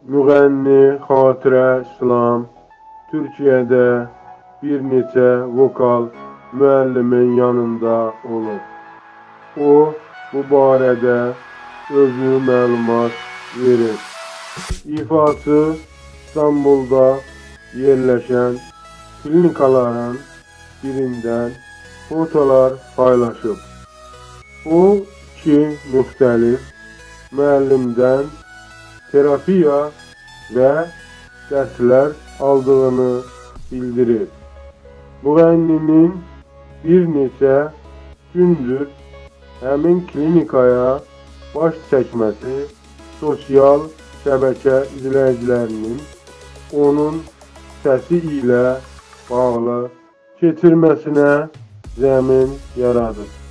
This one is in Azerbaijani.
Müğənni Xatirə İslam Türkiyədə bir neçə vokal müəllimin yanında olur. O, bu barədə özü məlumat verir. İfaçı İstanbulda yerləşən klinikaların birindən fotolar paylaşıb. O, iki müxtəlif müəllimdən terapiya və dərslər aldığını bildirir. Müğənninin bir neçə gündür həmin klinikaya baş çəkməsi sosial şəbəkə izləyicilərinin onun səsi ilə bağlı keçirməsinə zəmin yaradır.